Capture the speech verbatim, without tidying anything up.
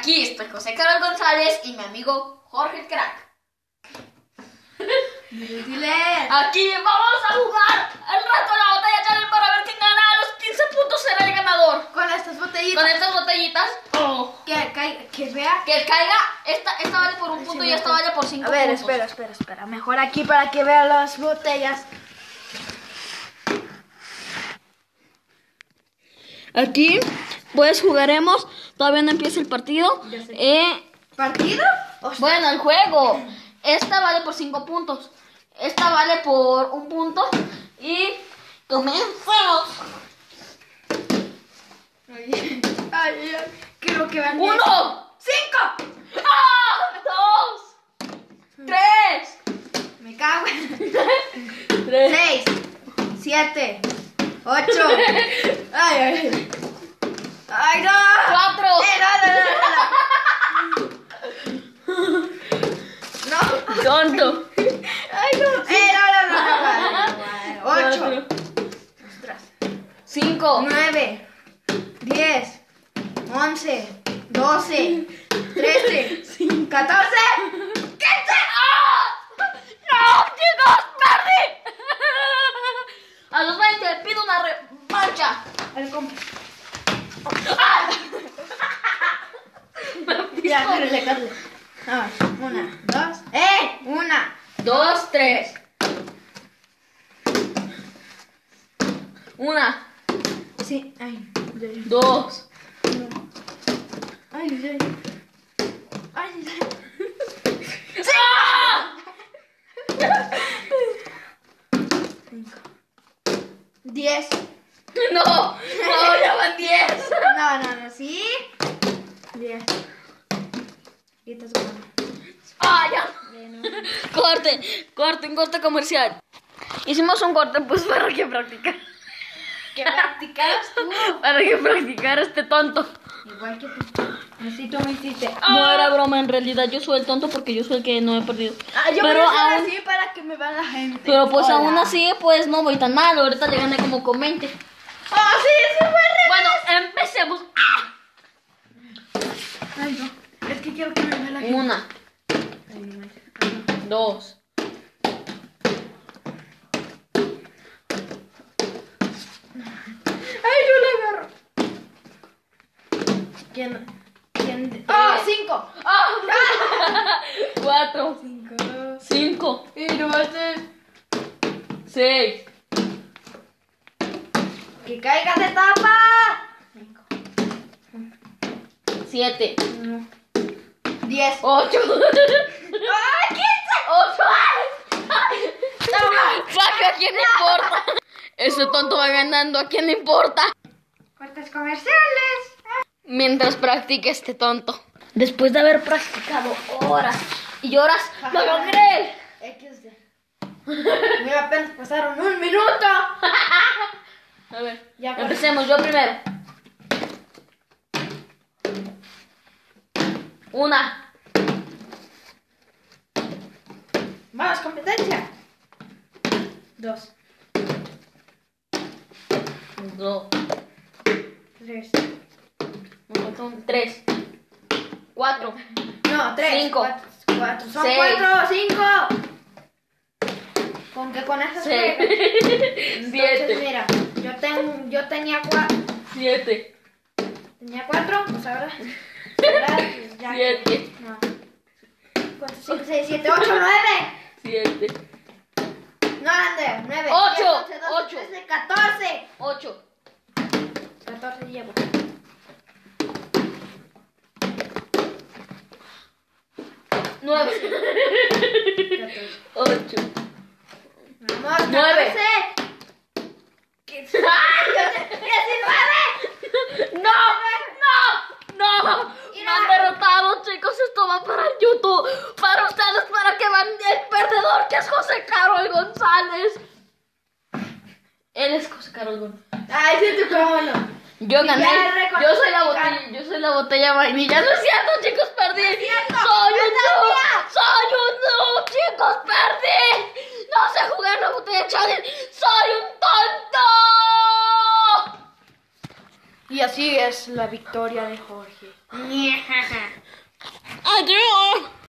Aquí estoy José Carlos González y mi amigo Jorge el Crack. Dile. Aquí vamos a jugar el reto de la botella challenge para ver quién gana. A los quince puntos será el ganador. Con estas botellitas. Con estas botellitas. Oh. Que caiga, que vea. Que caiga. Esta, esta vale por un Ay, punto sí, y esta vale por cinco A ver, puntos. espera, espera, espera. Mejor aquí para que vea las botellas. Aquí pues jugaremos. Todavía no empieza el partido. Ya sé. Eh, ¿Partido? O sea, bueno, el juego. Esta vale por cinco puntos. Esta vale por un punto. Y comencemos. Ay, ay, ay. Creo que van. Uno. ¡Cinco! ¡Ah! Dos. Tres. Me cago en. Tres. Seis. Siete. Ocho. Ay, ay. Ay, no. Cuatro. Eh, no, no, no, no. No. Tonto. Ay, no. Eh, no, no, no, no, no. Ocho. Ostras. Cinco. Nueve. Diez. Once. Doce. Trece. Catorce. ¡quince! ¡Ah! ¡No, chicos! ¡Perdí! A los veinte pido una revancha. Al compa. ¡Ah! Ya, cárrele, cárrele. Ah, una, dos. ¡Eh! Una. Dos, tres. Una, Sí. Ay. Ay, dos. ay. Ay, ay. Ay. ¡Ah! Cinco. Diez. No, no, ya van diez. No, no, no, sí. Diez. Quita su mano. ¡Ah, ya! Bien, Corte, corte, un corte comercial. Hicimos un corte pues para que practicar. ¿qué practicabas tú? Para que practicara este tonto. Igual que tú. Así tú me hiciste. No era broma, en realidad yo soy el tonto porque yo soy el que no he perdido. Ah, yo pero voy a hacer aún, así para que me vea la gente. pero pues Hola. aún así pues no voy tan mal. Ahorita le gané como con veinte. ¡Oh, sí! ¡Se fue re... Bueno, empecemos. ¡Ah! Ay, no. Es que quiero que me vea la gente. Una, Ay, no me... dos, ¡Ay, yo la agarro! ¿Quién? ¿Quién? ¡Ah, cinco! ¡Ah! cuatro, Cinco. cinco, Y no va a ser... seis, ¡Que caiga de tapa! Cinco. siete, Uno. Diez. ocho, ¡Ay, quince! ocho. Fuck, ¿a quién le importa? Ese tonto va ganando, ¿a quién le importa? Cortes comerciales. Mientras practique este tonto. Después de haber practicado horas y horas, ¡lo logré! equis de. Mira, apenas pasaron un minuto. A ver, Ya, empecemos, yo primero. Una, Vamos, competencia. Dos. dos, Tres. me faltó un tres, cuatro, No, tres. Cinco. Cuatro. cuatro. Son Seis. cuatro, cinco. Con que con esas seis, Entonces, siete, mira, yo, ten, yo tenía cuatro. siete, Tenía cuatro, pues ahora. ahora ya. siete, No. Cuatro, cinco, seis, siete, ocho, nueve. siete, No, Ander, nueve. Ocho, diez, once, doce, ocho. trece, catorce. ocho, catorce llevo. nueve, catorce. ocho, Vamos, Nueve. catorce. quince. ¡Ay, diecinueve! ¡No! ¡No! ¡No! Me han derrotado, chicos. Esto va para YouTube. Para ustedes, para que vean el perdedor, que es José Carlos González. Él es José Carlos González. Ay, sí, tú cómo no. Yo Ya gané. reconocí Yo soy la mi botella. cara. Yo soy la botella vainilla. No es cierto, chicos, perdí. cierto, Soy un es la noob. mía. Soy un noob, chicos, perdí. No sé jugar la botella challenge. Soy un tonto. Y así es la victoria de Jorge. Adiós.